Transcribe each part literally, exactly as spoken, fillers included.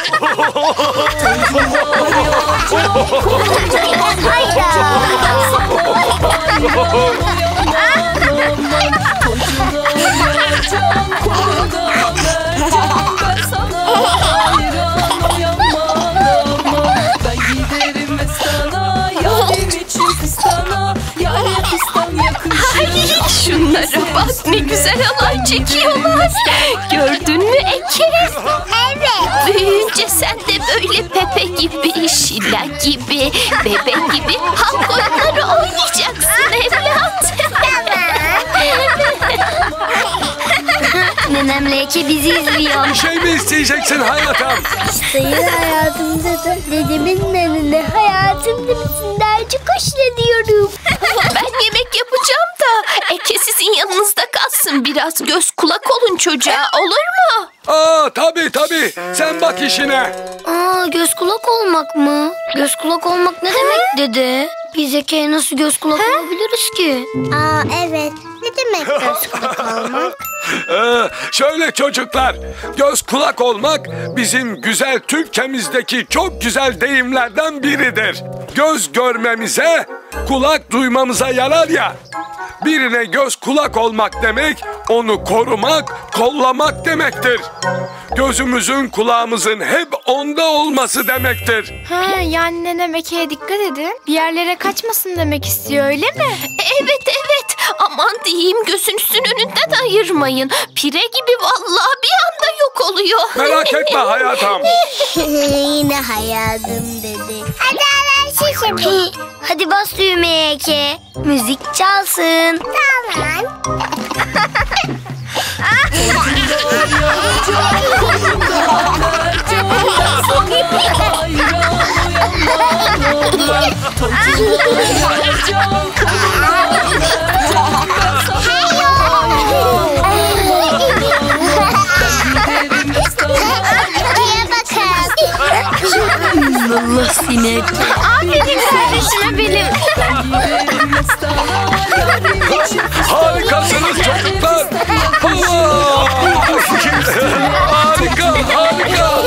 Şunlara bak, ne güzel halay çekiyorlar. Gördün mü Eke? Evet. Büyüyünce sen de böyle Pepe gibi, Şila gibi, Bebe gibi halk oyunları oynayacaksın evlat. Nenemle Eke bizi izliyor. Bir şey mi isteyeceksin hayatım? Sayın hayatımda da dedemin nenene hayatımda misinlerce hoşlanıyorum. Ben yemek yapacağım da Eke sizin yanınızda kalsın. Biraz göz kulak olun çocuğa, olur mu? Aa tabii tabii. Sen bak işine. Aa, göz kulak olmak mı? Göz kulak olmak ne demek dede? Biz Eke'ye nasıl göz kulak olabiliriz ki? Aa evet. Ne demek göz kulak olmak? Ee, şöyle çocuklar, göz kulak olmak bizim güzel Türkçemizdeki çok güzel deyimlerden biridir. Göz görmemize, kulak duymamıza yarar ya. Birine göz kulak olmak demek, onu korumak, kollamak demektir. Gözümüzün, kulağımızın hep onda olması demektir. Ha, yani nenem Eke'ye dikkat edin. Bir yerlere kaçmasın demek istiyor, öyle mi? Evet evet, aman diyeyim, gözünüzün önünden ayırmayın. Pire gibi vallahi bir anda yok oluyor. Merak etme hayatım. Yine hayatım dedi. Hadi hemen şiş yapayım. Hadi bas düğmeye Eke. Müzik çalsın. Tamam. Allah seni. Aferin kardeşime benim. Harikasınız çocuklar. Hava! Harika, harika.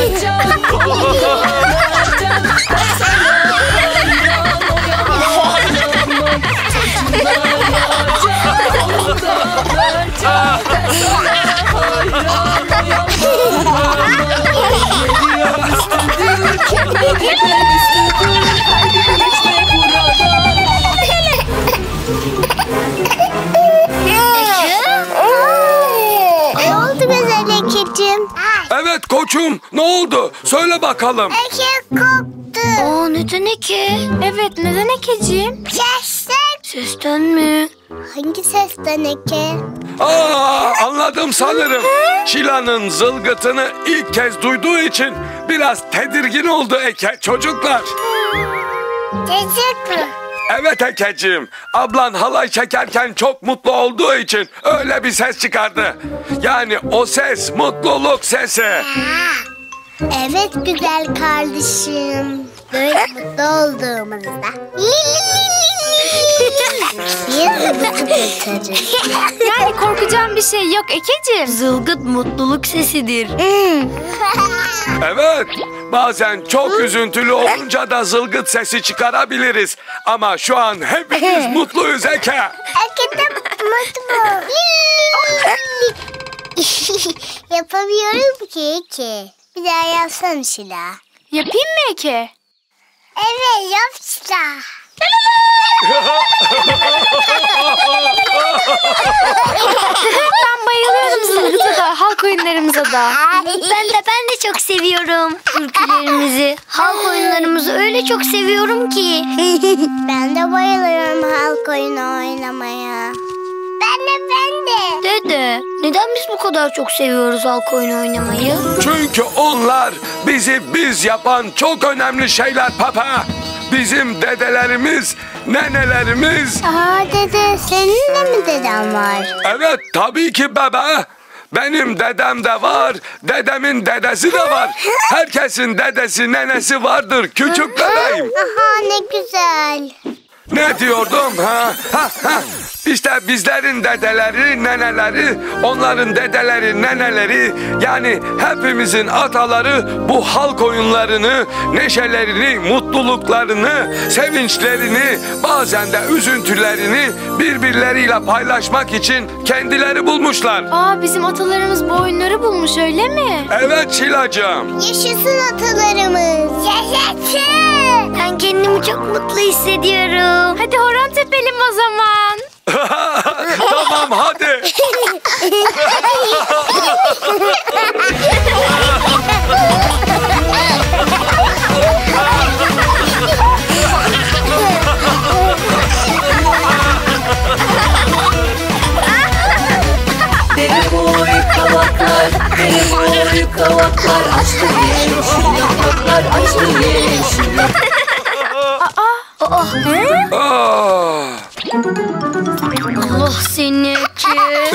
Ne oldu güzel Eke'cim? Evet koçum, ne oldu? Söyle bakalım. Eke koptu. Aa, neden Eke? Evet, neden Ekeciğim? Sesten. Sesten mi? Hangi sesten Eke? Aa, anladım sanırım. Şila'nın zılgıtını ilk kez duyduğu için biraz tedirgin oldu Eke çocuklar. Çocuk mu? Evet Ekeciğim, ablan halay çekerken çok mutlu olduğu için öyle bir ses çıkardı. Yani o ses mutluluk sesi. Evet güzel kardeşim. Böyle mutlu olduğumuzda. Yani korkacağım bir şey yok Ekeciğim. Zılgıt mutluluk sesidir. Evet, bazen çok üzüntülü olunca da zılgıt sesi çıkarabiliriz. Ama şu an hepimiz mutluyuz Eke. Eke de mutlu. Yapamıyorum ki Eke. Bir daha yapsana Şila. Yapayım mı Eke? Evet yap Şila. Ben bayılıyorum zılgıta da, halk oyunlarımıza da. Ben de ben de çok seviyorum türkülerimizi. Halk oyunlarımızı öyle çok seviyorum ki. Ben de bayılıyorum halk oyunu oynamaya. Ben de ben de. Dede, neden biz bu kadar çok seviyoruz halk oyunu oynamayı? Çünkü onlar bizi biz yapan çok önemli şeyler papa. Bizim dedelerimiz, nenelerimiz. Aa dede, senin de mi deden var? Evet tabii ki bebe. Benim dedem de var, dedemin dedesi de var. Herkesin dedesi, nenesi vardır küçük bebeğim. Aha ne güzel. Ne diyordum ha? Ha, ha. İşte bizlerin dedeleri, neneleri, onların dedeleri, neneleri, yani hepimizin ataları bu halk oyunlarını, neşelerini, mutluluklarını, sevinçlerini, bazen de üzüntülerini birbirleriyle paylaşmak için kendileri bulmuşlar. Aa, bizim atalarımız bu oyunları bulmuş, öyle mi? Evet Şilacığım. Yaşasın atalarımız. Yaşasın. Ben kendimi çok mutlu hissediyorum. Hadi horon tepelim o zaman. Tamam hadi. Dere boyu kavaklar, dere boyu kavaklar, açtı yeşil yapraklar, açtı yeşil yapraklar. Oh, he? Aa. Allah seni Eke.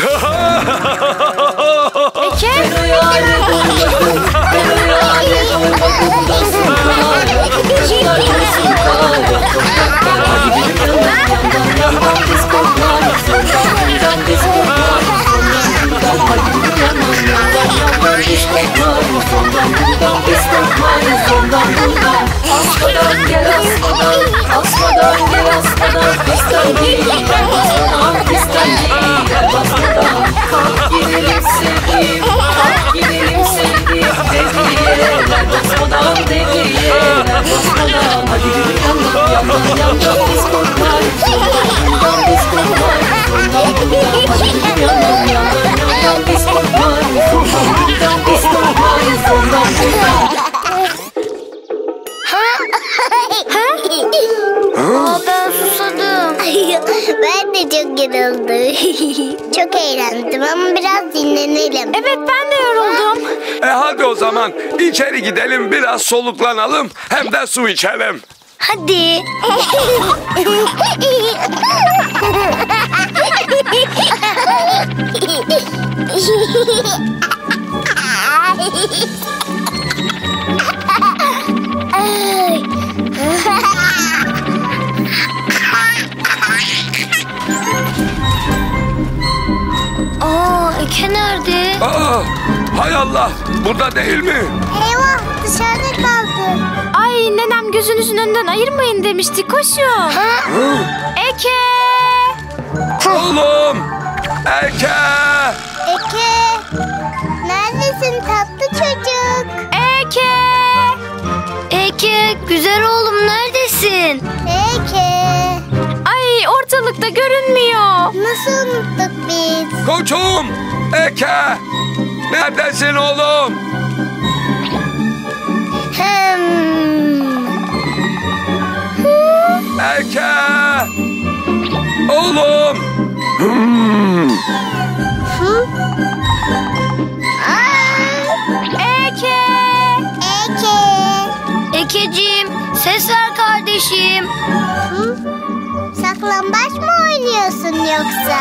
Eke? Ben o yâre doymadım, ben o yâre doymadım da sultan. Kuşlar dursun kara topraklar, hadi bir yandan yandan yandan biz koklarız. Yandan yandan biz koklarız, yandan buradan hadi bir yandan yandan yandan biz koklarız. Yandan buradan biz koklarız, yandan buradan. Asmadan gel asmadan, asmadan gel asmadan. Pistten değil, gel basmadan, pistten değil, gel basmadan. Kalk gidelim sevdiğim, kalk gidelim sevdiğim. Dediği yerler basmadan, dediği yerler basmadan. Hadi bir yandan yandan yandan biz korkarız. Ondan bundan biz korkarız. Ondan bundan hadi bir yandan yandan yandan biz korkarız. Ondan bundan biz korkarız. Ondan bundan. Aa, ben susadım. Ben de çok yoruldum. Çok eğlendim ama biraz dinlenelim. Evet, ben de yoruldum. E hadi o zaman içeri gidelim, biraz soluklanalım, hem de su içelim. Hadi. Aa, Eke nerede? Aa, hay Allah, burada değil mi? Eyvah, dışarıda kaldı. Ay, nenem gözünüzün önünden ayırmayın demişti, koşun. Hı? Eke! Oğlum, Eke. Eke, neredesin tatlı çocuk? Eke! Eke, güzel oğlum neredesin? Eke. Ay, ortalıkta görünmüyor. Nasıl unuttuk biz? Koçum, Eke. Neredesin oğlum? Hmm. Eke. Oğlum. Hmm. Eke! Eke. Ekeciğim, ses ver kardeşim. Hı? Saklambaç mı oynuyorsun yoksa?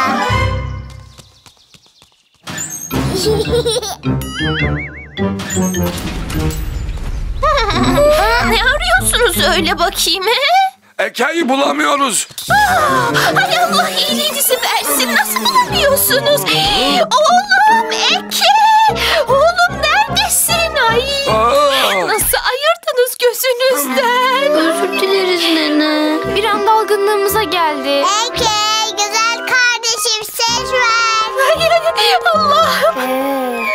Ne arıyorsunuz öyle bakayım he? Eke'yi bulamıyoruz. Aa, hay Allah iyiliğinizi versin. Nasıl bulamıyorsunuz? Oğlum Eke! Oğlum neredesin? Ay! Aa. Nasıl ayırdınız gözünüzden? Özür dileriz nene. Bir an dalgınlığımıza geldi. Eke, güzel kardeşim ses ver. Ay, ay, Allah'ım!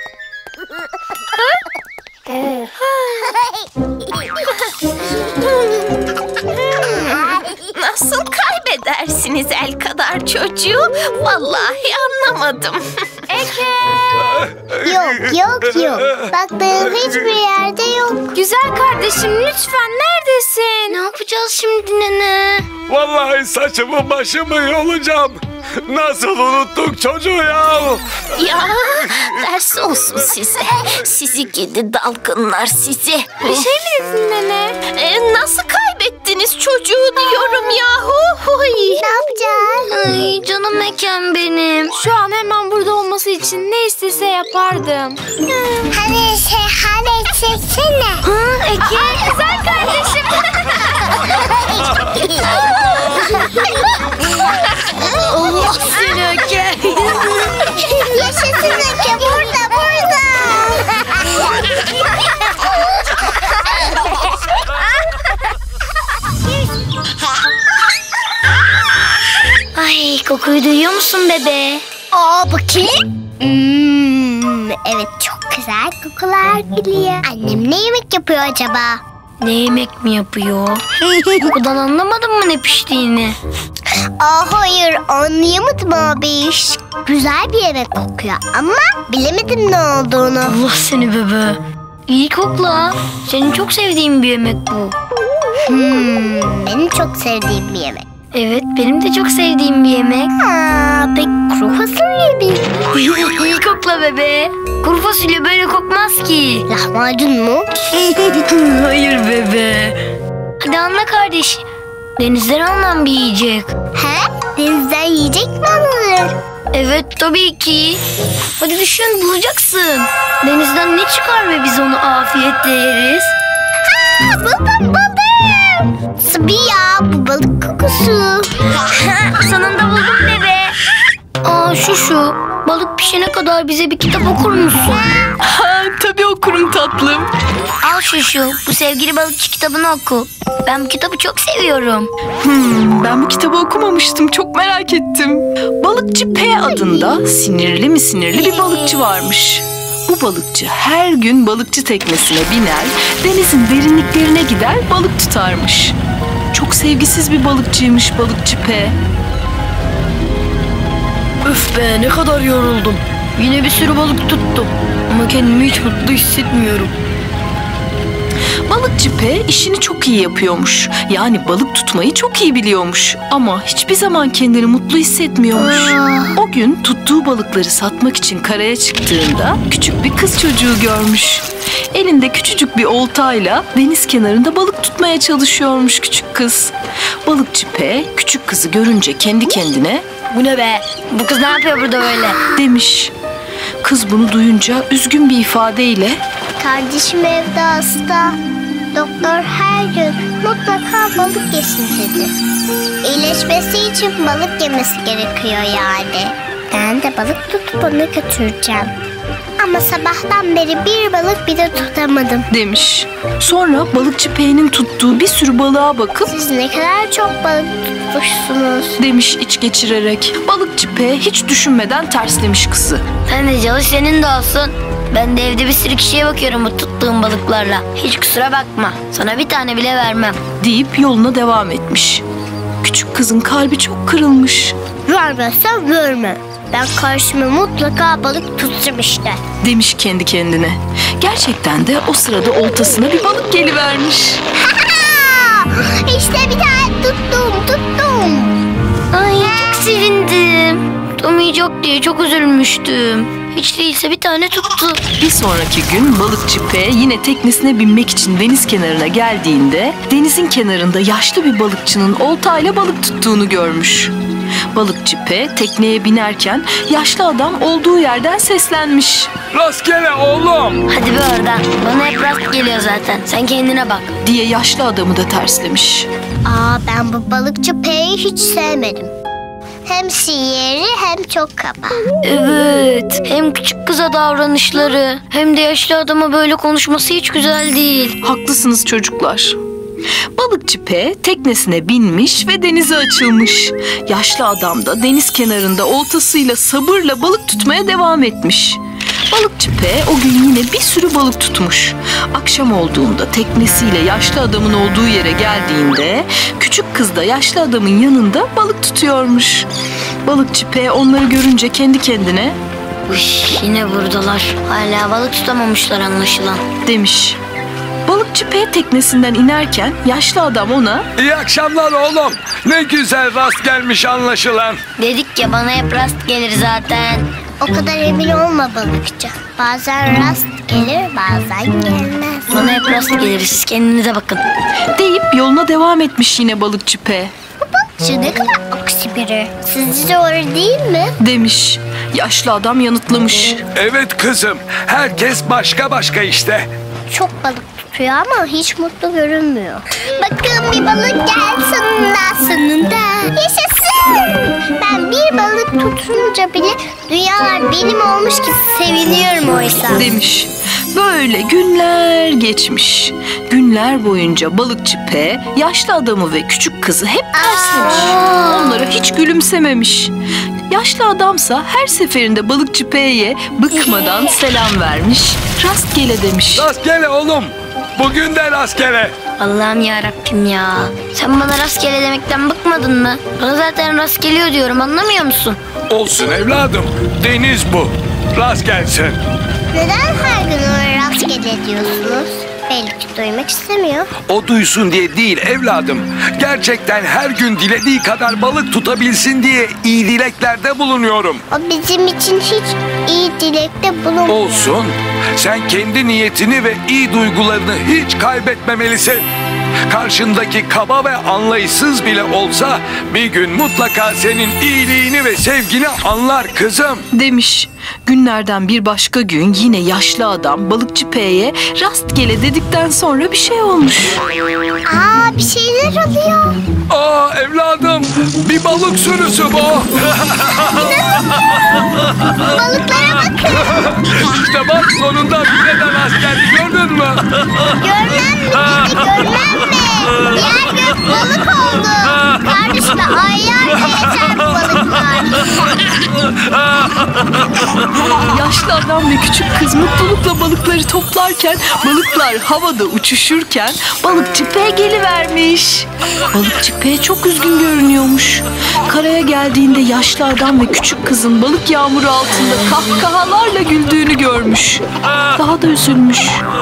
Nasıl kaybedersiniz el kadar çocuğu? Vallahi anlamadım. Eke! Yok yok yok. Baktığım hiçbir yerde yok. Güzel kardeşim, lütfen neredesin? Ne yapacağız şimdi nene? Vallahi saçımı başımı yolacağım. Nasıl unuttuk çocuğu ya? Ya ders olsun size. Sizi gidi dalgınlar sizi. Bir şey mi dedin nene? Ee, nasıl kaybettiniz çocuğu diyorum yahu. Huy. Ne yapacağız? Ay canım Ekem benim. Şu an hemen burada olması için ne istese yapardım. Hadi şey hadi çeksene. Ha Eke. Güzel kardeşim. Allah seni Öke. Yaşasın Öke, burada burada. Ay, kokuyu duyuyor musun bebe? Aa, bakayım. Hmm, evet, çok güzel kokular geliyor. Annem ne yemek yapıyor acaba? Ne yemek mi yapıyor? Kokudan anlamadın mı ne piştiğini? Aa, hayır, anlayamadım abi. Güzel bir yemek kokuyor ama bilemedim ne olduğunu. Allah seni bebe. İyi kokla. Senin çok sevdiğin bir yemek bu. Hmm, benim çok sevdiğim bir yemek. Evet, benim de çok sevdiğim bir yemek. Aa, pek kuru fasulye mi? İyi kokla bebe. Kuru fasulye böyle kokmaz ki. Lahmacun mu? Hayır bebe. Hadi anla kardeş. Denizden alınan bir yiyecek. He? Denizden yiyecek mi alınır? Evet tabii ki. Hadi düşün, bulacaksın. Denizden ne çıkar ve biz onu afiyetle yeriz? Ha, buldum buldum. Sıbi ya, bu balık kokusu. Sonunda buldum bebe. Aa, şu şu. Balık pişene kadar bize bir kitap okur musun? Ha, tabii okurum tatlım. Al şu şu. Bu sevgili balıkçı kitabını oku. Ben bu kitabı çok seviyorum. Hmm, ben bu kitabı okumamıştım. Çok merak ettim. Balıkçı P adında sinirli mi sinirli bir balıkçı varmış. Bu balıkçı her gün balıkçı teknesine biner, denizin derinliklerine gider balık tutarmış. Çok sevgisiz bir balıkçıymış balıkçı P. Öf be, ne kadar yoruldum. Yine bir sürü balık tuttum. Ama kendimi hiç mutlu hissetmiyorum. Balıkçı P işini çok iyi yapıyormuş. Yani balık tutmayı çok iyi biliyormuş. Ama hiçbir zaman kendini mutlu hissetmiyormuş. O gün tuttuğu balıkları satmak için karaya çıktığında küçük bir kız çocuğu görmüş. Elinde küçücük bir oltayla deniz kenarında balık tutmaya çalışıyormuş küçük kız. Balıkçı P küçük kızı görünce kendi kendine Bu ne be? Bu kız ne yapıyor burada böyle? demiş. Kız bunu duyunca üzgün bir ifadeyle Kardeşim evde hasta. Doktor her gün mutlaka balık yesin dedi. İyileşmesi için balık yemesi gerekiyor yani. Ben de balık tutup onu götüreceğim. Ama sabahtan beri bir balık bile tutamadım. demiş. Sonra balıkçı P'nin tuttuğu bir sürü balığa bakıp Siz ne kadar çok balık tutmuşsunuz. demiş iç geçirerek. Balıkçı P hiç düşünmeden terslemiş kızı. Sen de çalış, senin de olsun. Ben de evde bir sürü kişiye bakıyorum bu tuttuğum balıklarla. Hiç kusura bakma. Sana bir tane bile vermem. Deyip yoluna devam etmiş. Küçük kızın kalbi çok kırılmış. Vermezsen verme. Ben karşıma mutlaka balık tutacağım işte. Demiş kendi kendine. Gerçekten de o sırada oltasına bir balık gelivermiş. İşte bir tane tuttum tuttum. Ay çok sevindim. Tutamayacak diye çok üzülmüştüm. Hiç değilse bir tane tuttu. Bir sonraki gün balıkçı P yine teknesine binmek için deniz kenarına geldiğinde denizin kenarında yaşlı bir balıkçının oltayla balık tuttuğunu görmüş. Balıkçı P tekneye binerken yaşlı adam olduğu yerden seslenmiş. Rastgele oğlum. Hadi be oradan. Bana hep rast geliyor zaten. Sen kendine bak. Diye yaşlı adamı da terslemiş. Aa, ben bu balıkçı P'yi hiç sevmedim. Hem sihirli hem çok kaba. Evet. Hem küçük kıza davranışları hem de yaşlı adama böyle konuşması hiç güzel değil. Haklısınız çocuklar. Balıkçı P teknesine binmiş ve denize açılmış. Yaşlı adam da deniz kenarında oltasıyla sabırla balık tutmaya devam etmiş. Balıkçı P o gün yine bir sürü balık tutmuş. Akşam olduğunda teknesiyle yaşlı adamın olduğu yere geldiğinde küçük kız da yaşlı adamın yanında balık tutuyormuş. Balıkçı P onları görünce kendi kendine Uş, yine buradalar. Hala balık tutamamışlar anlaşılan. demiş. Balıkçı P teknesinden inerken yaşlı adam ona İyi akşamlar oğlum. Ne güzel rast gelmiş anlaşılan. Dedik ya, bana hep rast gelir zaten. O kadar emin olma balıkçı. Bazen rast gelir, bazen gelmez. Bana hep rast gelir, siz kendinize bakın. deyip yoluna devam etmiş yine balıkçı P. Şu ne kadar aksi biri. Sizce doğru değil mi? Demiş. Yaşlı adam yanıtlamış. Evet kızım. Herkes başka başka işte. Çok balık tutuyor yapıyor ama hiç mutlu görünmüyor. Bakın bir balık geldi sonunda sonunda. Yaşasın. Ben bir balık tutunca bile dünyalar benim olmuş gibi seviniyorum oysa. Demiş. Böyle günler geçmiş. Günler boyunca balıkçı P yaşlı adamı ve küçük kızı hep terslemiş. Onlara hiç gülümsememiş. Yaşlı adamsa her seferinde balıkçı P'ye bıkmadan selam vermiş. Rastgele demiş. Rastgele oğlum. Bugün de rastgele. Allah'ım yarabbim ya. Sen bana rastgele demekten bıkmadın mı? Bana zaten rast geliyor diyorum, anlamıyor musun? Olsun evladım. Deniz bu. Rast gelsin. Neden her gün ona rastgele diyorsunuz? Belki duymak istemiyor. O duysun diye değil evladım. Gerçekten her gün dilediği kadar balık tutabilsin diye iyi dileklerde bulunuyorum. O bizim için hiç iyi dilekte bulunmuyor. Olsun. Sen kendi niyetini ve iyi duygularını hiç kaybetmemelisin. Karşındaki kaba ve anlayışsız bile olsa bir gün mutlaka senin iyiliğini ve sevgini anlar kızım. Demiş. Günlerden bir başka gün yine yaşlı adam balıkçı P'ye rastgele dedikten sonra bir şey olmuş. Aa, bir şeyler oluyor. Aa evladım, bir balık sürüsü bu. Balıklara bakın. İşte bak sonunda bize de rast geldi, gördün mü? Görmem mi dedi, görmem mi? Yer gök balık oldu. Kardeşime aylarca yeter bu balıklar. Yaşlı adam ve küçük kız mutlulukla balıkları toplarken balıklar havada uçuşurken balıkçı P gelivermiş. Balıkçı P çok üzgün görünüyormuş. Karaya geldiğinde yaşlı adam ve küçük kızın balık yağmuru altında kahkahalarla güldüğünü görmüş. Daha da üzülmüş.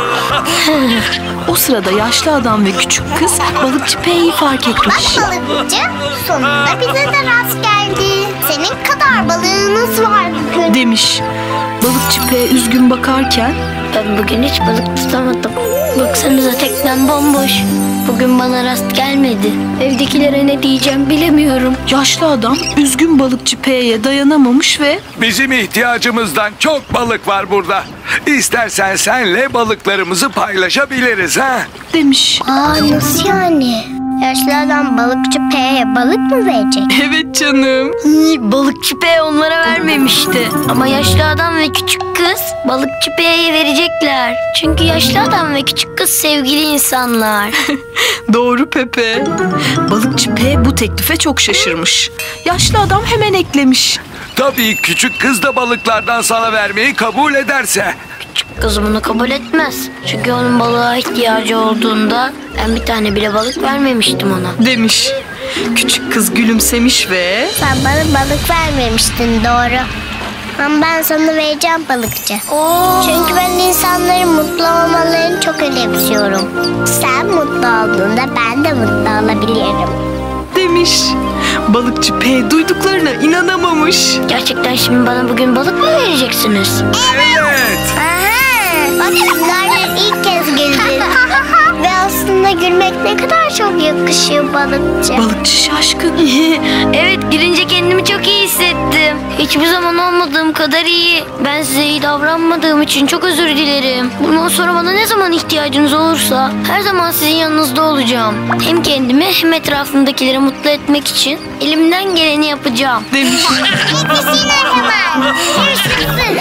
O sırada yaşlı adam ve küçük kız balıkçı P'yi fark etmiş. Bak balıkçı, sonunda bize de rast geldi. Senin kadar balığınız var bugün. Demiş. Balıkçı P üzgün bakarken Ben bugün hiç balık tutamadım. Baksanıza teknem bomboş. Bugün bana rast gelmedi. Evdekilere ne diyeceğim bilemiyorum. yaşlı adam üzgün balıkçı P'ye dayanamamış ve Bizim ihtiyacımızdan çok balık var burada. İstersen senle balıklarımızı paylaşabiliriz ha. demiş. Aa, nasıl yani? Yaşlı adam balıkçı P'ye balık mı verecek? Evet canım. İyi, balıkçı P onlara vermemişti. Ama yaşlı adam ve küçük kız balıkçı P'ye verecekler. Çünkü yaşlı adam ve küçük kız sevgili insanlar. Doğru Pepe. Balıkçı P bu teklife çok şaşırmış. Yaşlı adam hemen eklemiş. Tabii küçük kız da balıklardan sana vermeyi kabul ederse. Küçük kız bunu kabul etmez. Çünkü onun balığa ihtiyacı olduğunda ben bir tane bile balık vermemiştim ona. Demiş. Küçük kız gülümsemiş ve Sen bana balık vermemiştin, doğru. Ama ben sana vereceğim balıkçı. Çünkü ben insanların mutlu olmalarını çok önemsiyorum. Sen mutlu olduğunda ben de mutlu olabilirim. demiş. Balıkçı P duyduklarına inanamamış. Gerçekten şimdi bana bugün balık mı vereceksiniz? Evet. Aha! Bak, bunlardan ilk kez güldün. Ve aslında gülmek ne kadar çok yakışıyor balıkçı. Balıkçı şaşkın. Evet, gülünce kendimi çok iyi hissettim. Hiçbir zaman olmadığım kadar iyi. Ben size iyi davranmadığım için çok özür dilerim. Bundan sonra bana ne zaman ihtiyacınız olursa her zaman sizin yanınızda olacağım. Hem kendimi hem etrafımdakileri mutlu etmek için elimden geleni yapacağım. Demiş. Yetişin hemen. Görüşürüz.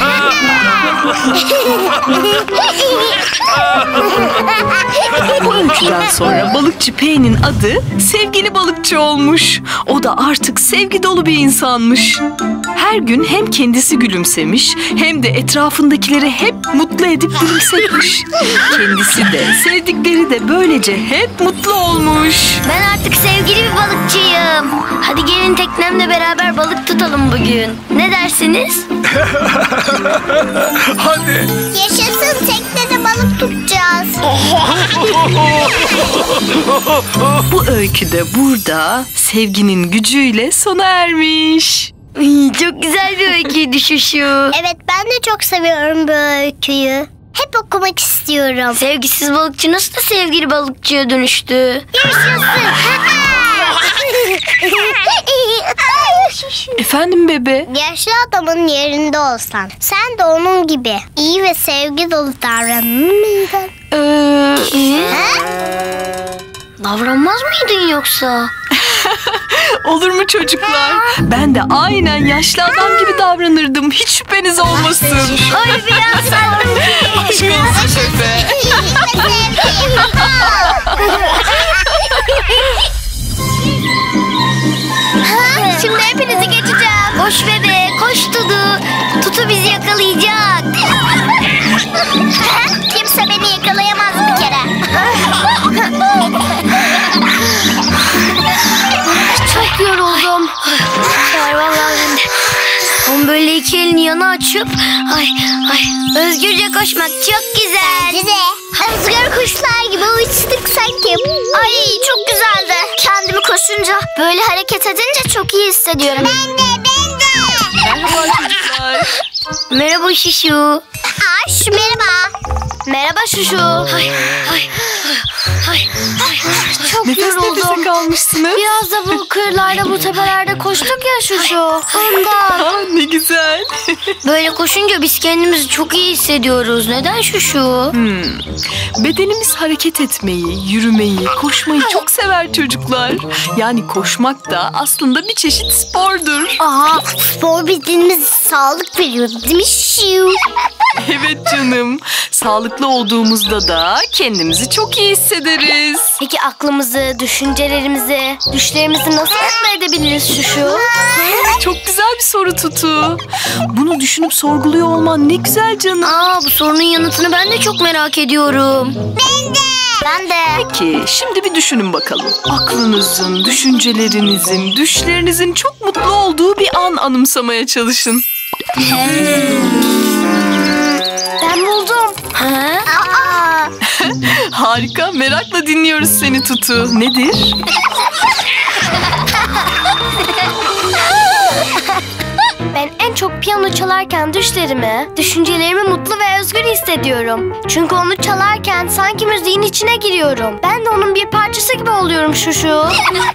Bu öyküden sonra balıkçı P'nin adı sevgili balıkçı olmuş. O da artık sevgi dolu bir insanmış. Her gün hem kendisi gülümsemiş hem de etrafındakileri hep mutlu edip gülümsetmiş. Kendisi de sevdikleri de böylece hep mutlu olmuş. Ben artık sevgili bir balıkçıyım. Hadi gelin teknemle beraber balık tutalım bugün. Ne dersiniz? Hadi. Yaşasın, teknede balık tutacağız. Bu öykü de burada sevginin gücüyle sona ermiş. Ay, çok güzel bir öyküydü Şuşu. Evet, ben de çok seviyorum bu öyküyü. Hep okumak istiyorum. Sevgisiz balıkçı nasıl da sevgili balıkçıya dönüştü? Yaşasın. Efendim bebe? Yaşlı adamın yerinde olsan sen de onun gibi iyi ve sevgi dolu davranır mıydın? Ee, Ha? Davranmaz mıydın yoksa? olur mu çocuklar? Ben de aynen yaşlı adam gibi davranırdım. Hiç şüpheniz olmasın. Ay biraz Aşk olsun bebe. Şimdi hepinizi geçeceğim. Koş bebe, koş Dudu. Tutu bizi yakalayacak. Kimse beni yakalayamaz bir kere. Çok yoruldum. Ay vallahi ben de. Ama böyle iki elini yana açıp ay ay özgürce koşmak çok güzel. Bence de. Özgür kuşlar gibi uçtuk sanki. Ay çok güzeldi. Kendimi koşunca, böyle hareket edince çok iyi hissediyorum. Ben de, ben de. Merhaba çocuklar. Merhaba Şişu. Aş, merhaba. Merhaba Şuşu. Ay ay ay ay. Çok Nefes nefese yoruldum. kalmışsınız. Biraz da bu kırlarda bu tepelerde koştuk ya Şuşu. Ondan. Aa, ne güzel. Böyle koşunca biz kendimizi çok iyi hissediyoruz. Neden Şuşu? Hmm. Bedenimiz hareket etmeyi, yürümeyi, koşmayı çok sever çocuklar. Yani koşmak da aslında bir çeşit spordur. Aha, spor bildiğimiz sağlık veriyor değil mi Şiu? Evet canım. Sağlıklı olduğumuzda da kendimizi çok iyi hissederiz. Peki aklımızı, düşüncelerimizi, düşlerimizi nasıl mutlu edebiliriz Şuşu? Çok güzel bir soru Tutu. Bunu düşünüp sorguluyor olman ne güzel canım. Aa, bu sorunun yanıtını ben de çok merak ediyorum. Ben de. Ben de. Peki şimdi bir düşünün bakalım. Aklınızın, düşüncelerinizin, düşlerinizin çok mutlu olduğu bir an anımsamaya çalışın. Ben buldum. Ha? Aa, Harika, merakla dinliyoruz seni Tutu. Nedir? Ben en çok piyano çalarken düşlerimi, düşüncelerimi mutlu ve özgür hissediyorum. Çünkü onu çalarken sanki müziğin içine giriyorum. Ben de onun bir parçası gibi oluyorum Şuşu.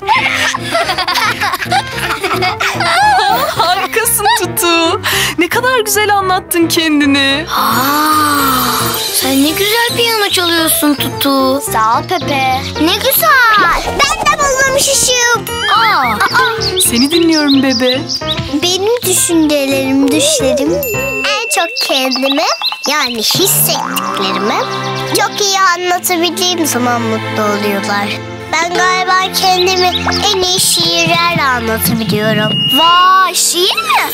Harikasın Tutu. Ne kadar güzel anlattın kendini. Aa, sen ne güzel piyano çalıyorsun Tutu. Sağ ol Pepe. ne güzel. Ben de buldum Şişu. Aa, Seni dinliyorum bebe. Benim düşüncelerim, düşlerim en çok kendimi, yani hissettiklerimi çok iyi anlatabildiğim zaman mutlu oluyorlar. Ben galiba kendimi en iyi şiirlerle anlatabiliyorum. Vay, şiir mi?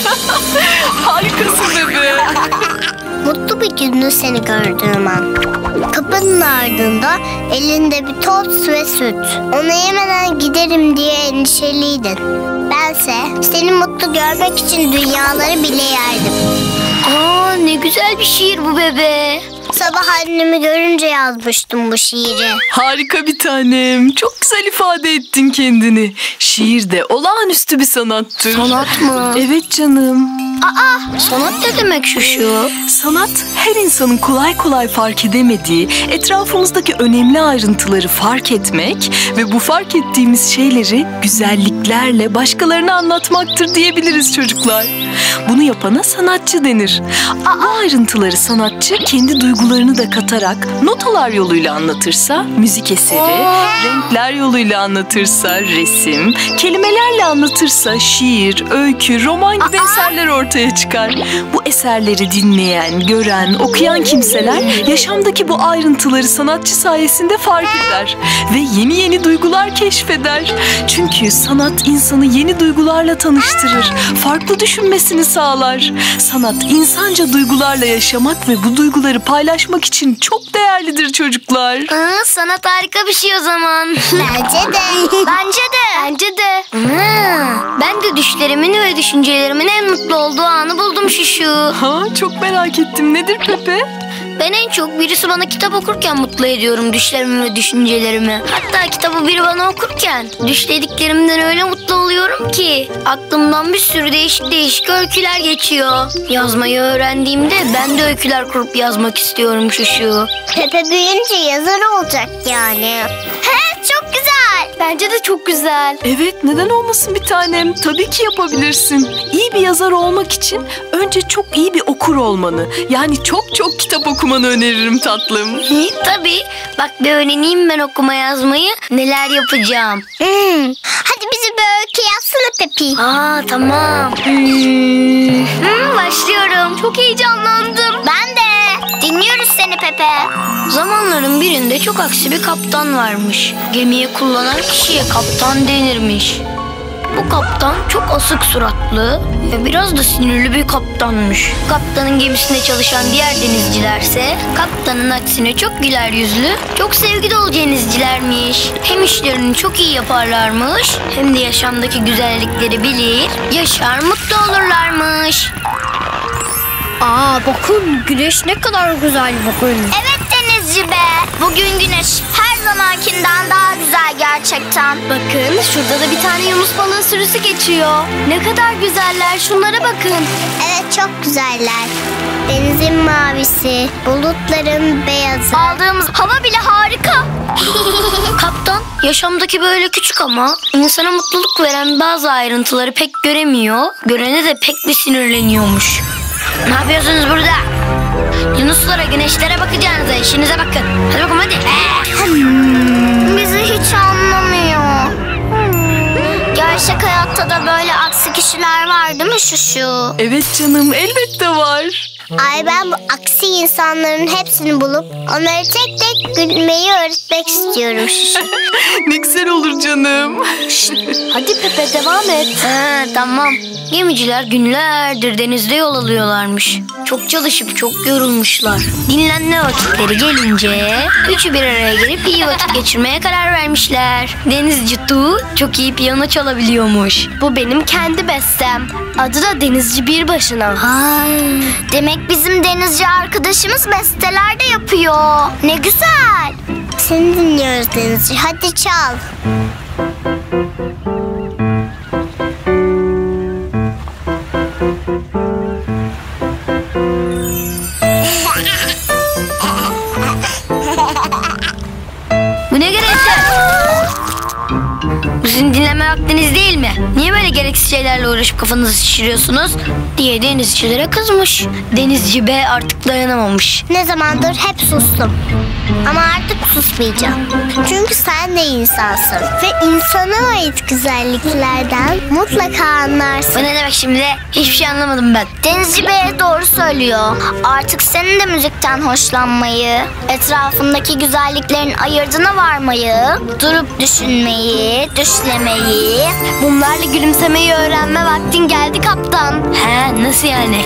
Harikasın bebe. Mutlu bir gündü seni gördüğüm an. Kapının ardında elinde bir toz ve süt. Onu yemeden giderim diye endişeliydin. Bense seni mutlu görmek için dünyaları bile yerdim. aa, ne güzel bir şiir bu bebe. Sabah annemi görünce yazmıştım bu şiiri. Harika bir tanem. Çok güzel ifade ettin kendini. Şiir de olağanüstü bir sanattır. Sanat mı? Evet canım. Aa, sanat ne demek Şuşu? Sanat her insanın kolay kolay fark edemediği, etrafımızdaki önemli ayrıntıları fark etmek ve bu fark ettiğimiz şeyleri güzelliklerle başkalarına anlatmaktır diyebiliriz çocuklar. Bunu yapana sanatçı denir. Bu ayrıntıları sanatçı kendi duygularını da katarak notalar yoluyla anlatırsa müzik eseri, renkler yoluyla anlatırsa resim, kelimelerle anlatırsa şiir, öykü, roman gibi eserler ortaya çıkar. Bu eserleri dinleyen, gören, okuyan kimseler yaşamdaki bu ayrıntıları sanatçı sayesinde fark eder ve yeni yeni duygular keşfeder. Çünkü sanat insanı yeni duygularla tanıştırır, farklı düşünmesini sağlar. Sanat insanca duygularla yaşamak ve bu duyguları paylaşmak için çok değerlidir çocuklar. Aa, sanat harika bir şey o zaman. Bence de. Bence de. Bence de. Aa, ben de düşlerimin ve düşüncelerimin en mutlu olduğu anı buldum Şuşu. Ha, çok merak ettim. Nedir Pepe? Ben en çok birisi bana kitap okurken mutlu ediyorum düşlerimi ve düşüncelerimi. Hatta kitabı biri bana okurken düşlediklerimden öyle mutlu oluyorum ki aklımdan bir sürü değişik değişik öyküler geçiyor. Yazmayı öğrendiğimde ben de öyküler kurup yazmak istiyorum Şuşu. Pepe büyüyünce yazar olacak yani. He, çok güzel. Bence de çok güzel. Evet, neden olmasın bir tanem? Tabii ki yapabilirsin. İyi bir yazar olmak için önce çok iyi bir okur olmanı, yani çok çok kitap okumanı öneririm tatlım. Tabii. Bak bir öğreneyim ben okuma yazmayı. Neler yapacağım. Hmm. Hadi bizi bir öykü yazsana Pepi. Aa tamam. Hmm. Hmm, başlıyorum. Çok heyecanlandım. Ben de. Dinliyoruz seni Pepe. Zamanların birinde çok aksi bir kaptan varmış. Gemiyi kullanan kişiye kaptan denirmiş. Bu kaptan çok asık suratlı ve biraz da sinirli bir kaptanmış. Kaptanın gemisinde çalışan diğer denizcilerse kaptanın aksine çok güler yüzlü, çok sevgi dolu denizcilermiş. Hem işlerini çok iyi yaparlarmış hem de yaşamdaki güzellikleri bilir, yaşar mutlu olurlarmış. Aa bakın güneş ne kadar güzel bakın. Evet denizci be. Bugün güneş her zamankinden daha güzel gerçekten. Bakın şurada da bir tane yunus balığı sürüsü geçiyor. Ne kadar güzeller, şunlara bakın. Evet çok güzeller. Denizin mavisi, bulutların beyazı. Aldığımız hava bile harika. Kaptan yaşamdaki böyle küçük ama insana mutluluk veren bazı ayrıntıları pek göremiyor. Görene de pek bir sinirleniyormuş. Ne yapıyorsunuz burada? Yunuslara, güneşlere bakacağınıza işinize bakın. Hadi bakalım hadi. Hmm, bizi hiç anlamıyor. Hmm. Gerçek hayatta da böyle aksi kişiler var değil mi Şuşu? Evet canım, elbette var. Ay ben bu aksi insanların hepsini bulup onları tek tek gülmeyi öğretmek istiyorum Şuşu. Ne güzel olur canım. Hadi Pepe devam et. Ha, tamam. Gemiciler günlerdir denizde yol alıyorlarmış. Çok çalışıp çok yorulmuşlar. Dinlenme vakitleri gelince üçü bir araya gelip iyi vakit geçirmeye karar vermişler. Denizci Tu çok iyi piyano çalabiliyormuş. Bu benim kendi bestem. Adı da Denizci Bir Başına. Aa, demek bizim denizci arkadaşımız besteler de yapıyor. Ne güzel. Seni dinliyoruz denizci. Hadi çal. Bu ne gerekse? Bu sizin dinleme vaktiniz değil mi? Niye böyle gereksiz şeylerle uğraşıp kafanızı şişiriyorsunuz? Diye denizcilere kızmış. Denizci B artık dayanamamış. Ne zamandır hep sustum. Ama artık susmayacağım. Çünkü sen de insansın. Ve insana ait güzelliklerden mutlaka anlarsın. Bu ne demek şimdi? Hiçbir şey anlamadım ben. Denizci Bey doğru söylüyor. Artık senin de müzikten hoşlanmayı, etrafındaki güzelliklerin ayırdına varmayı, durup düşünmeyi, düşlemeyi, Bunlarla gülümsemeyi öğrenme vaktin geldi kaptan. He, nasıl yani?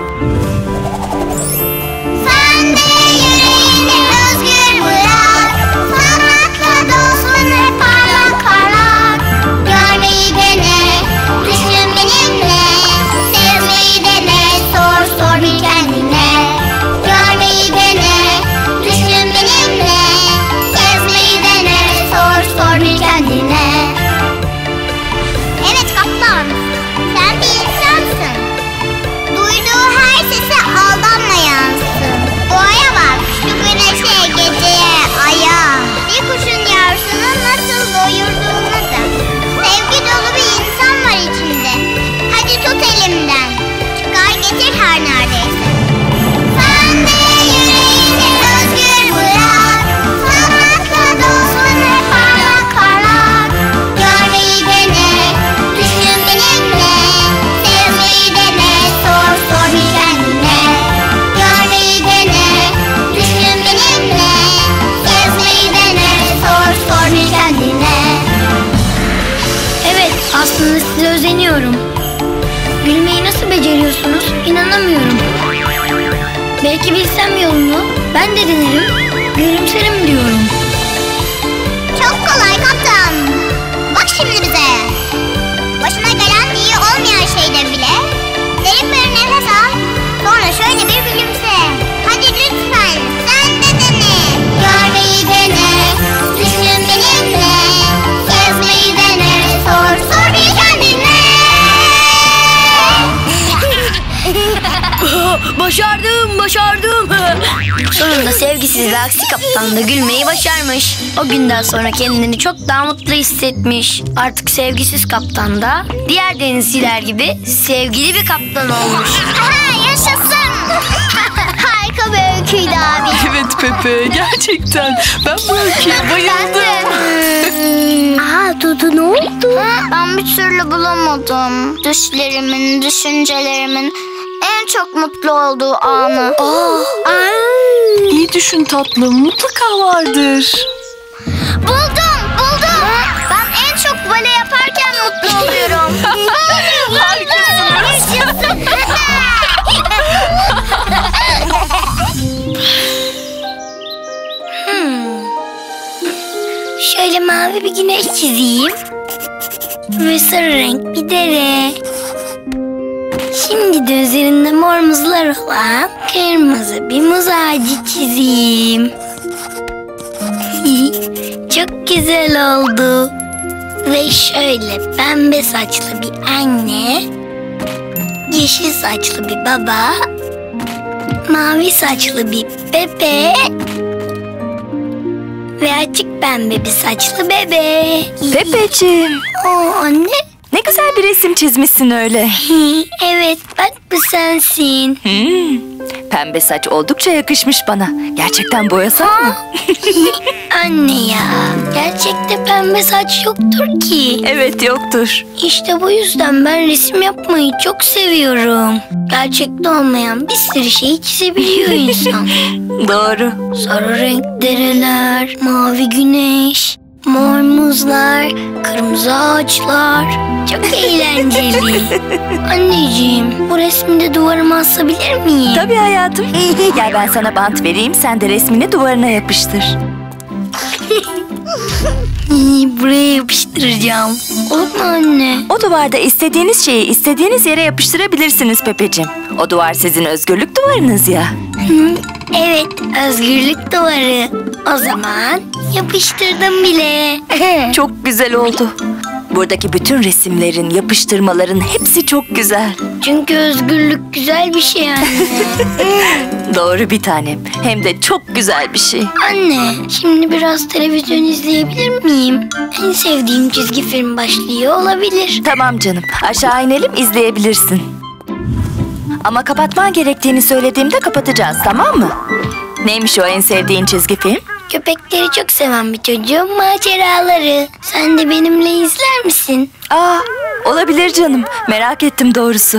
sen de yüreğini özgür bırak. Sanatla dolsun hep parlak parlak. Görmeyi dene, düşün benimle. Sevmeyi dene, sor sor bir kendine. Görmeyi dene, düşün benimle. Sevmeyi dene, sor sor bir kendine. Evet kaptan, sen bir insansın. Duyduğu her sese aldanmayansın. Doğaya bak, şu güneşe, geceye, aya. Bir kuşun yavrusunu nasıl doyurduğunu da. Sevgi dolu bir insan var içinde. Hadi tut elimden, çıkar getir her neredeyse. Sen de yüreğini özgür bırak. Sanatla dolsun hep parlak parlak. Görmeyi dene, düşün benimle. Sevmeyi dene, sor sor bir kendine. Görmeyi dene, düşün benimle. Sevmeyi dene, sor sor bir kendine. Evet, aslında size özeniyorum. Gülmeyi nasıl beceriyorsunuz? İnanamıyorum. Belki bilsem yolunu, ben de denerim, gülümserim diyorum. Çok kolay kaptan. Bak şimdi bize. Başına gelen iyi olmayan şeyde bile derin bir nefes al. Sonra şöyle bir gülümse. Hadi lütfen sen de dene. Görmeyi dene, düşün benimle. Sevmeyi dene, sor sor bir kendine. Başardım, başardım. Sonunda sevgisiz ve aksi kaptan da gülmeyi başarmış. O günden sonra kendini çok daha mutlu hissetmiş. Artık sevgisiz kaptan da diğer denizciler gibi sevgili bir kaptan olmuş. Aha, yaşasın. Harika bir öyküydü abi. Evet Pepe, gerçekten. Ben bu öyküye bayıldım. Aa Dudu, ne oldu? Ben bir türlü bulamadım. Düşlerimin, düşüncelerimin en çok mutlu olduğu anı. İyi düşün tatlım, mutlaka vardır. Buldum, buldum. Ben en çok bale yaparken mutlu oluyorum. Harikasın. Hmm. Şöyle mavi bir güneş çizeyim. Ve sarı renk bir dere. Şimdi de üzerinde mor muzlar olan kırmızı bir muz ağacı çizeyim. Çok güzel oldu. Ve şöyle pembe saçlı bir anne, yeşil saçlı bir baba, mavi saçlı bir Pepe ve açık pembe bir saçlı bebe. Pepeciğim, O anne. ne güzel bir resim çizmişsin öyle. Evet, bak bu sensin. Hmm, pembe saç oldukça yakışmış bana. Gerçekten boyasan mı? Anne ya, gerçekte pembe saç yoktur ki. Evet, yoktur. İşte bu yüzden ben resim yapmayı çok seviyorum. Gerçekte olmayan bir sürü şey çizebiliyor insan. Doğru. Sarı renk dereler, mavi güneş, mor muzlar, kırmızı ağaçlar. Çok eğlenceli. Anneciğim, bu resmi de duvarıma asabilir miyim? Tabii hayatım. Gel ben sana bant vereyim, sen de resmini duvarına yapıştır. Buraya yapıştıracağım. Olur mu anne? O duvarda istediğiniz şeyi istediğiniz yere yapıştırabilirsiniz Pepeciğim. O duvar sizin özgürlük duvarınız ya. Evet, özgürlük duvarı. O zaman yapıştırdım bile. Çok güzel oldu. Buradaki bütün resimlerin, yapıştırmaların hepsi çok güzel. Çünkü özgürlük güzel bir şey anne. Doğru bir tanem. Hem de çok güzel bir şey. Anne, şimdi biraz televizyon izleyebilir miyim? En sevdiğim çizgi film başlıyor olabilir. Tamam canım. Aşağı inelim, izleyebilirsin. Ama kapatman gerektiğini söylediğimde kapatacağız, tamam mı? Neymiş o en sevdiğin çizgi film? Köpekleri çok seven bir çocuğun maceraları. Sen de benimle izler misin? Aa, olabilir canım. Merak ettim doğrusu.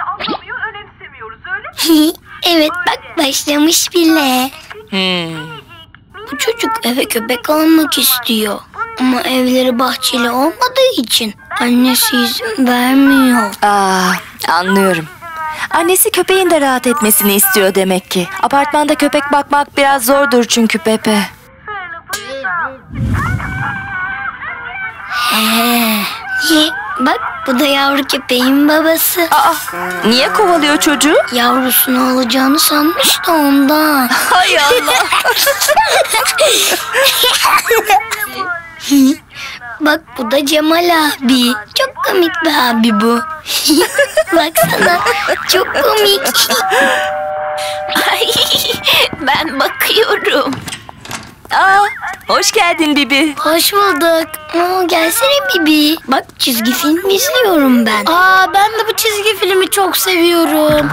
Evet, bak başlamış bile. Hmm. Bu çocuk eve köpek almak istiyor. Ama evleri bahçeli olmadığı için annesi izin vermiyor. Aa, anlıyorum. Annesi köpeğin de rahat etmesini istiyor demek ki. Apartmanda köpek bakmak biraz zordur çünkü Pepe. He. Ye, bak bu da yavru köpeğin babası. Aa, niye kovalıyor çocuğu? Yavrusunu alacağını sanmış da ondan. Hay Allah. Bak bu da Cemal abi. Çok komik bir abi bu. Baksana, çok komik. Ay, ben bakıyorum. Aa, hoş geldin Bibi. Hoş bulduk. Aa, gelsene Bibi. Bak çizgi film izliyorum ben. Aa, ben de bu çizgi filmi çok seviyorum.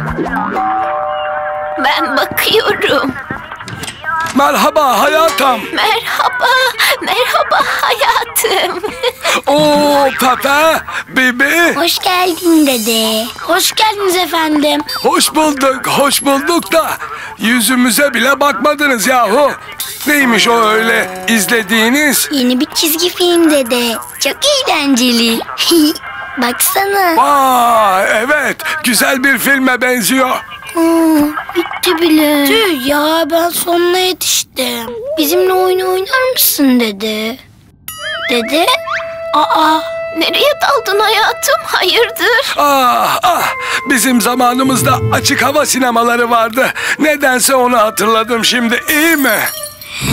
Ben bakıyorum. Merhaba hayatım. Merhaba, merhaba hayatım. Oo Pepe, Bibi. Hoş geldin dede. Hoş geldiniz efendim. Hoş bulduk, hoş bulduk da yüzümüze bile bakmadınız yahu. Neymiş o öyle izlediğiniz? Yeni bir çizgi film dede. Çok eğlenceli. Baksana. Vay evet, güzel bir filme benziyor. Aa, bitti bile. Tüh ya, ben sonuna yetiştim. Bizimle oyun oynar mısın dede? Dede? Aa. Nereye daldın hayatım? Hayırdır? Ah ah, bizim zamanımızda açık hava sinemaları vardı. Nedense onu hatırladım şimdi, iyi mi?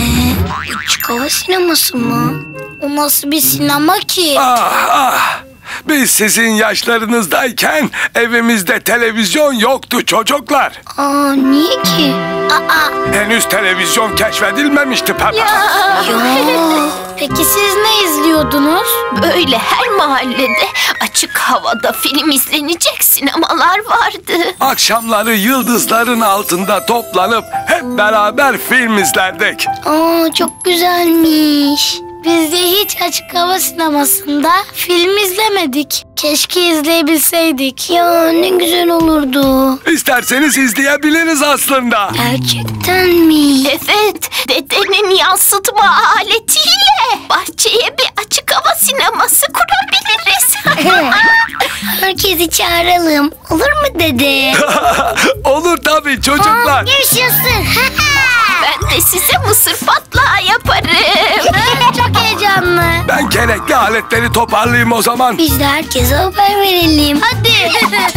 Açık hava sineması mı? O nasıl bir sinema ki? Ah ah, Biz sizin yaşlarınızdayken evimizde televizyon yoktu çocuklar. Aa, niye ki? Aa, Henüz televizyon keşfedilmemişti Peppa. Ya. Peki siz ne izliyordunuz? Böyle her mahallede açık havada film izlenecek sinemalar vardı. Akşamları yıldızların altında toplanıp hep beraber film izlerdik. Aa, çok güzelmiş. Biz de hiç açık hava sinemasında film izlemedik. Keşke izleyebilseydik. Ya ne güzel olurdu. İsterseniz izleyebiliriz aslında. Gerçekten mi? Evet, dedenin yansıtma aletiyle bahçeye bir açık hava sineması kurabiliriz. Herkesi çağıralım. Olur mu dede? Olur tabii çocuklar. yaşasın. Ben de size mısır patlağı yaparım. Çok heyecanlı. Ben gerekli aletleri toparlayayım o zaman. Biz de herkese haber verelim. Hadi.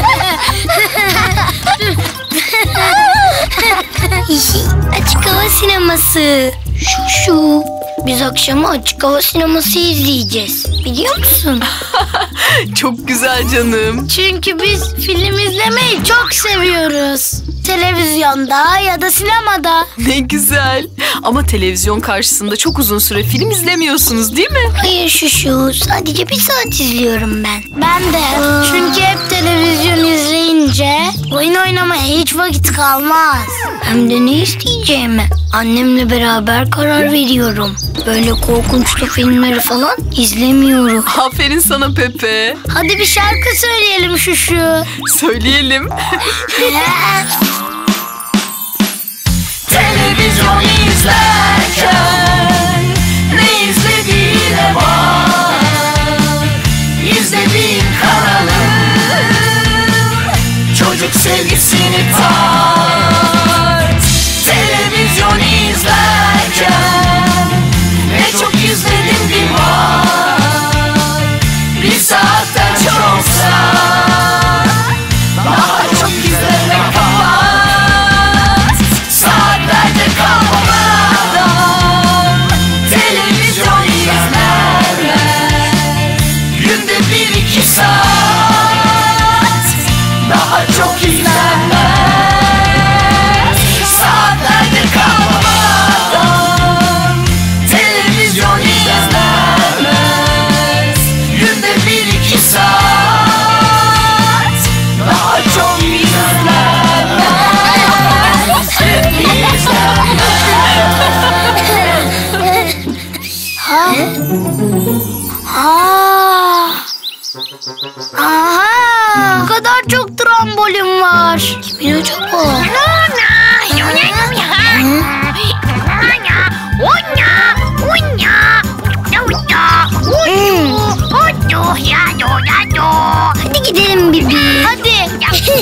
Açık hava sineması. Şu şu. Biz akşama açık hava sineması izleyeceğiz. Biliyor musun? Çok güzel canım. Çünkü biz film izlemeyi çok seviyoruz. Televizyonda ya da sinemada. Ne güzel. Ama televizyon karşısında çok uzun süre film izlemiyorsunuz değil mi? Hayır şu şu. Sadece bir saat izliyorum ben. Ben de. Çünkü hep televizyon izleyince oyun oynamaya hiç vakit kalmaz. Hem de ne isteyeceğimi annemle beraber karar veriyorum. Böyle korkunçlu filmleri falan izlemiyorum. Aferin sana Pepe. Hadi bir şarkı söyleyelim şu şu. Söyleyelim. Televizyon izlerken ne izlediğine bak. İzlediğin kanalı çocuk sevgisini tart. Televizyon izlerken ne çok izledin bir bak. Bir saatten çoksa daha çok izleme kapat. Saatlerce kalmadan televizyon izlerler. Günde bir iki saat daha çok izlenmez. Saatlerce kalmadan televizyon izlenmez. Günde bir iki saat daha çok izlenmez. Aa! Aha! Bu kadar çok trambolin var. Kimin acaba? Hadi gidelim Bibi. Hadi.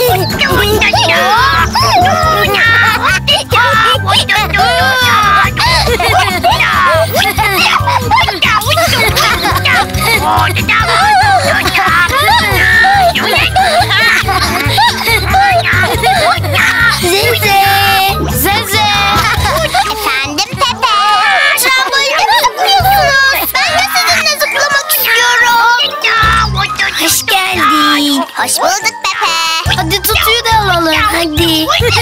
Zeze. Zeze. Efendim Pepe. Tramboline mi zıplıyorsunuz? Ben de sizinle zıplamak istiyorum. Hoş geldin. Hoş bulduk Pepe. Hadi tutuyu da alalım. Hadi.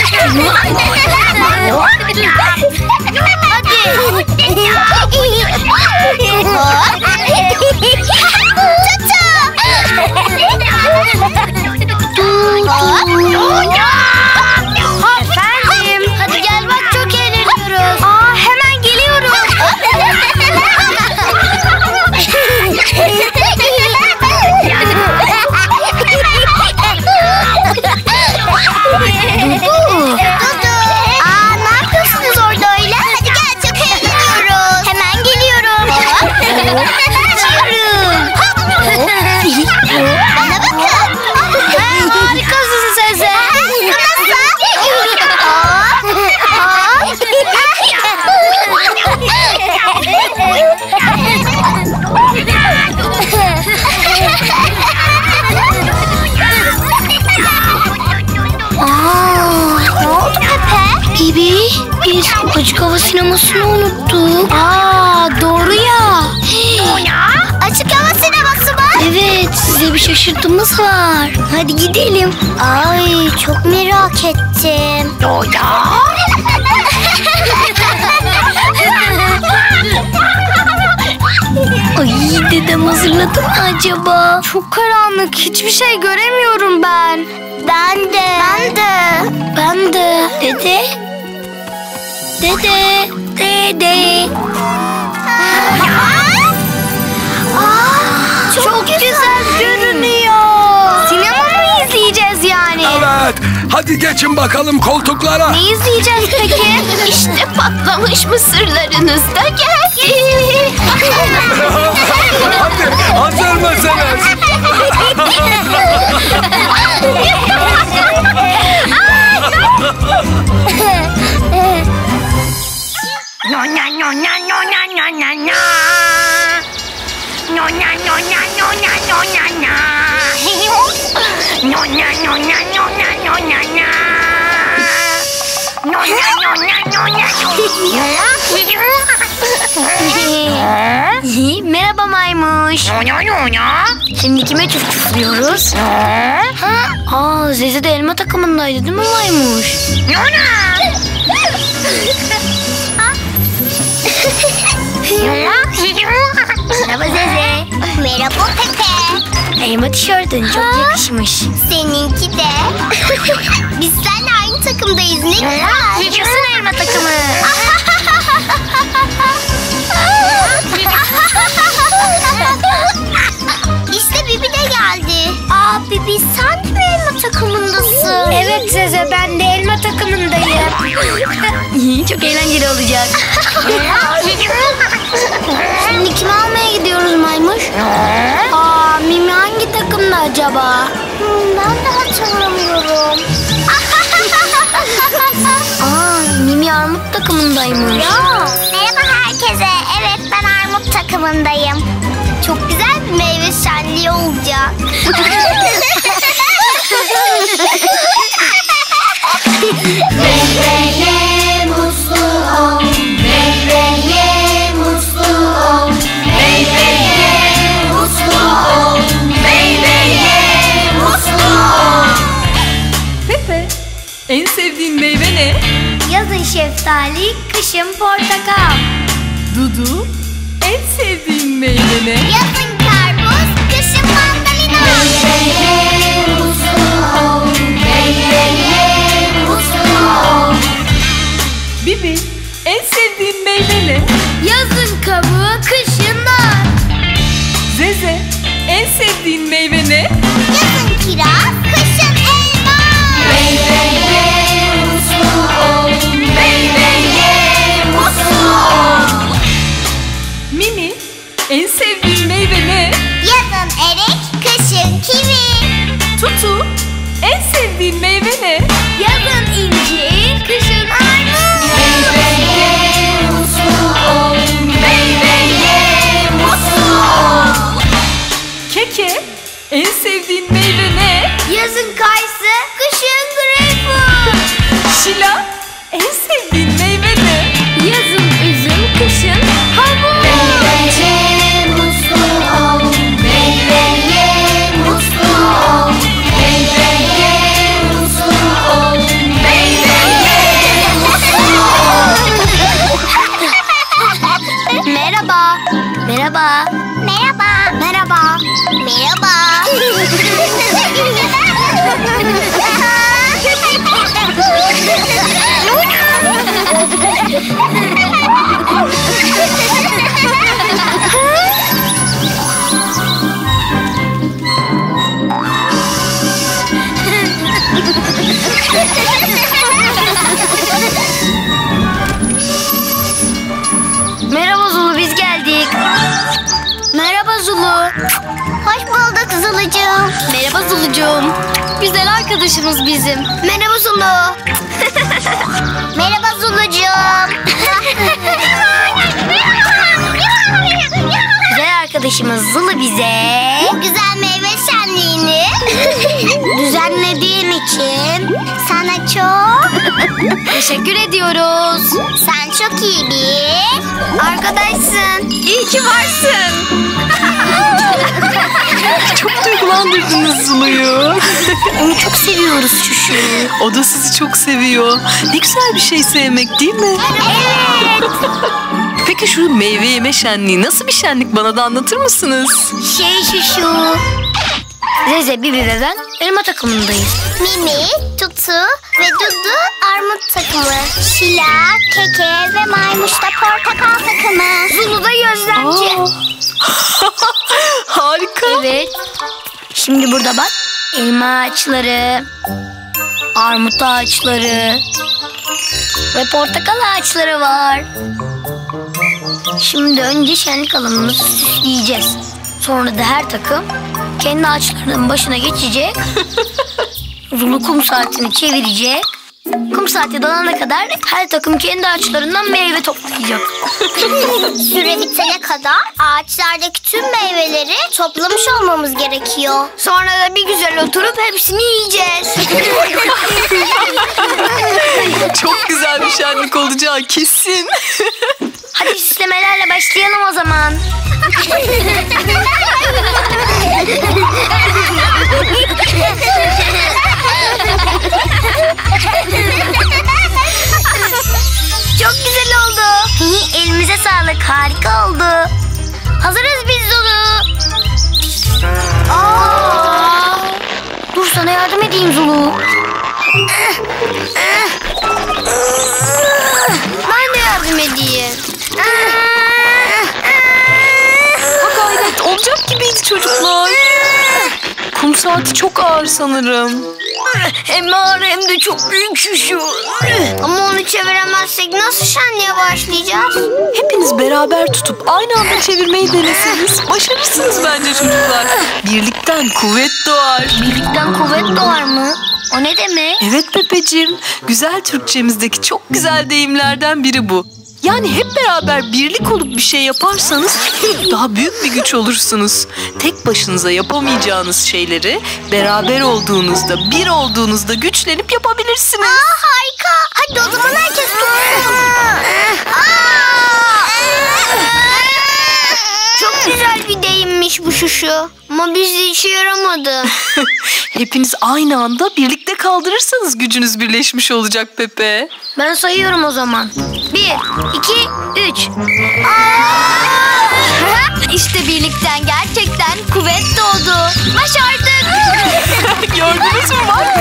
Efendim. Hadi gel bak çok eğleniyoruz. Aa hemen geliyorum. Dudu. Aa ne yapıyorsunuz orada öyle? Hadi gel çok eğleniyoruz. Hemen geliyorum. Kaçıyorum. Bana bakın. Harikasın Zeze. Nasıl? Ne oldu Pepe? Bibi, biz açık hava sinemasını unuttuk. Aa, doğru ya. Açık hava sineması mı? Evet, size bir şaşırtımız var. Hadi gidelim. Ay çok merak ettim. O ya. Ay dedem hazırladı mı acaba? Çok karanlık. Hiçbir şey göremiyorum ben. Ben de. Ben de. Ben de. Dede. Dede. Dede. Aa, çok, Çok güzel görünüyor. Sinema mı izleyeceğiz yani? Evet. Hadi geçin bakalım koltuklara. Ne izleyeceğiz peki? İşte patlamış mısırlarınız da geldi. Hadi hazır mısınız? No na no na no na na na na. No na no na no na no na na. No na no na no na no na na. No na no na no na no. Merhaba maymuş. No no no no. Şimdi kime çuf çufluyoruz? Aa, Zeze de elma takımındaydı değil mi maymuş? No na. Merhaba Zeze. Merhaba Pepe. Elma tişörtün çok yakışmış. Seninki de. Biz seninle aynı takımdayız. Ne güzel. Yaşasın elma takımı. İşte Bibi de geldi. Aa Bibi sen de mi elma takımındasın? Evet Zeze, ben de elma takımındayım. Çok eğlenceli olacak. Şimdi kimi almaya gidiyoruz maymuş? Aa, Mimi hangi takımda acaba? Hmm, ben de hatırlamıyorum. Aa, Mimi armut takımındaymış. Merhaba herkese. Evet ben armut takımındayım. Çok güzel bir meyve şenliği olacak. Meyveye mutlu ol. Meyveye mutlu ol. Meyveye mutlu ol. Meyveye mutlu ol. Pepe, en sevdiğin meyve ne? Yazın şeftali, kışın portakal. Dudu, en sevdiğin meyve ne? Yazın karpuz, kışın mandalina. Meyveye mutlu ol. Meyveye mutlu ol. Bibi, en sevdiğin meyve ne? Yazın kabuğu, kışın nar. Zeze, en sevdiğin meyve ne? Yazın kiraz, kışın elma. Meyveye mutlu ol. Meyveye mutlu ol. Mimi, en sevdiğin meyve ne? Yazın erik, kışın kivi. Tutu, en sevdiğin meyve ne? Yazın incir, kışın armut. Meyveye mutlu ol. Meyveye mutlu ol. Keke, en sevdiğin meyve ne? Yazın kayısı, kışın greyfurt. Şila, en sevdiğin meyve ne? Yazın üzüm, kışın havuç. Meyveye mutlu ol. Meyveye mutlu ol. Meyveye mutlu ol. Meyveye mutlu ol. Merhaba. Merhaba. Merhaba. Merhaba. Merhaba. Merhaba Zulu, biz geldik. Merhaba Zulu. Hoş bulduk Zulucuğum. Merhaba Zulucuğum. Güzel arkadaşımız bizim. Merhaba Zulu. Merhaba Zulucuğum. Güzel arkadaşımız Zulu bize Bu güzel meyve şenliğini düzenlediğin için sana çok teşekkür ediyoruz. sen çok iyi bir Arkadaşsın. İyi ki varsın. Çok duygulandırdınız Zulu'yu. Onu çok seviyoruz Şuşu. O da sizi çok seviyor. Ne güzel bir şey sevmek değil mi? Evet. Peki şu meyve yeme şenliği nasıl bir şenlik, bana da anlatır mısınız? Şey Şuşu. Zeze, Bibi ve ben elma takımındayız. Mimi, Tutu ve Dudu armut takımı. Şila, Keke ve Maymuş da portakal takımı. Zulu da gözlemci. Harika. Evet. Şimdi burada bak. Elma ağaçları, armut ağaçları ve portakal ağaçları var. Şimdi önce şenlik alanımızı süsleyeceğiz. Sonra da her takım kendi ağaçlarının başına geçecek. Zulu kum saatini çevirecek. Kum saati dolana kadar her takım kendi ağaçlarından meyve toplayacak. Süre bitene kadar ağaçlardaki tüm meyveleri toplamış olmamız gerekiyor. Sonra da bir güzel oturup hepsini yiyeceğiz. Çok güzel bir şenlik olacağı kesin. Hadi süslemelerle başlayalım o zaman. Çok güzel oldu. Elimize sağlık, harika oldu. Hazırız biz Zulu. Aa! Dur sana yardım edeyim Zulu. Ben de yardım edeyim. Ha gayret, olacak gibiydi çocuklar. Kum saati çok ağır sanırım. Hem ağır hem de çok büyük Şuşu. Ama onu çeviremezsek nasıl şenliğe başlayacağız? Hepiniz beraber tutup aynı anda çevirmeyi deneseniz başarırsınız bence çocuklar. Birlikten kuvvet doğar. Birlikten kuvvet doğar mı? O ne demek? Evet Pepeciğim, güzel Türkçemizdeki çok güzel deyimlerden biri bu. Yani hep beraber birlik olup bir şey yaparsanız daha büyük bir güç olursunuz. Tek başınıza yapamayacağınız şeyleri beraber olduğunuzda, bir olduğunuzda güçlenip yapabilirsiniz. Aa, harika. Hadi o zaman herkes tutsun. Çok güzel bir deyimmiş bu Şuşu. Ama bizde işe yaramadı. Hepiniz aynı anda birlikte kaldırırsanız gücünüz birleşmiş olacak Pepe. Ben sayıyorum o zaman. Bir, iki, üç. İşte birlikten gerçekten kuvvet doğdu. Başardık. Gördünüz mü bak?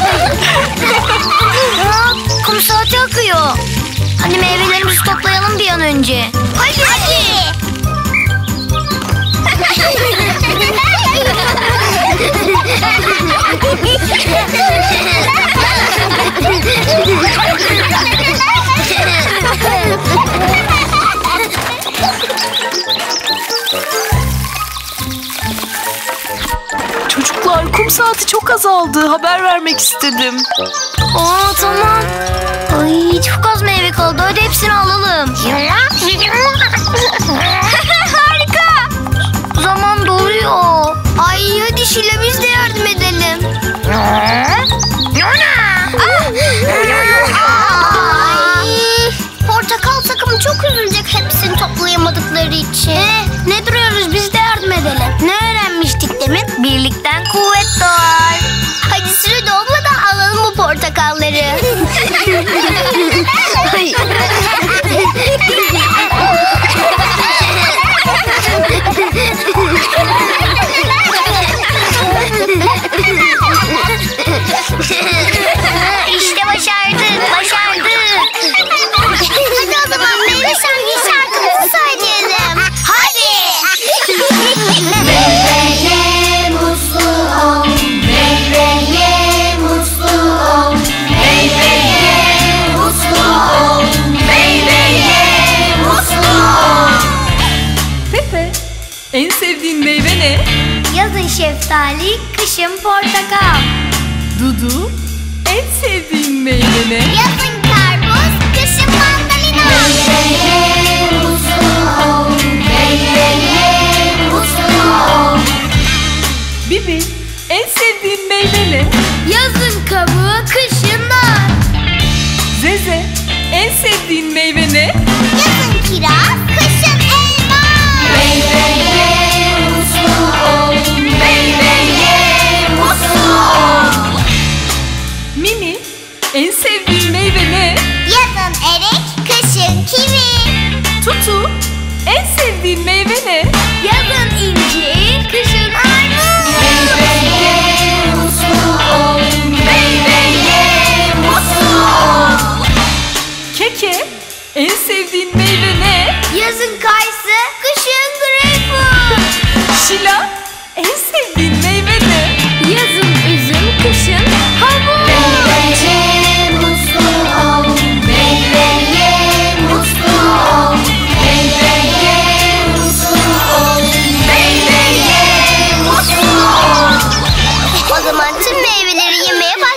Aa, kum saati akıyor. Hadi meyvelerimizi toplayalım bir an önce. Hadi. Hadi. Çocuklar, kum saati çok azaldı. Haber vermek istedim. Aa tamam. Ay çok az meyve kaldı. Hadi hepsini alalım. Harika. Zaman doluyor. Ay hadi Şile biz de yardım edelim. Ay, portakal takımı çok üzülecek hepsini toplayamadıkları için. Ee, ne duruyoruz biz de yardım edelim. Ne öğrenmiştik demin? Birlikten kuvvet doğar. Hadi süre dolmadan alalım bu portakalları. Ay. İşte başardık, başardık. Hadi o zaman meyve şenliği şarkımızı söyleyelim. Hadi. Meyveye mutlu ol, meyveye mutlu ol, meyveye mutlu ol, meyveye mutlu ol. Pepe, en sevdiğin meyve ne? Yazın şeftali, kışın portakal. Dudu, en sevdiğin meyve ne? Yazın karpuz, kışın mandalina. Meyveye mutlu ol, meyveye mutlu ol. Bibi, en sevdiğin meyve ne? Yazın kabuğu, kışın nar. Zeze, en sevdiğin meyve ne? Yazın kiraz, kışın elma. Meyveye mutlu ol, Mimi, en sevdiğin meyve ne? Yazın erik, kışın kivi. Tutu, en sevdiğin meyve ne? Yazın incir, kışın armut. Meyve ye, mutlu ol. Meyve ye, mutlu ol. Keke, en sevdiğin meyve ne? Yazın kayısı, kışın greyfurt. Şila, en sevdiğin meyve ne? Yazın üzüm, kışın havuç. Meyve ye, mutlu ol. Meyve ye, mutlu ol. Meyve ye, mutlu ol. Meyve ye, mutlu ol. O zaman tüm meyveleri yemeye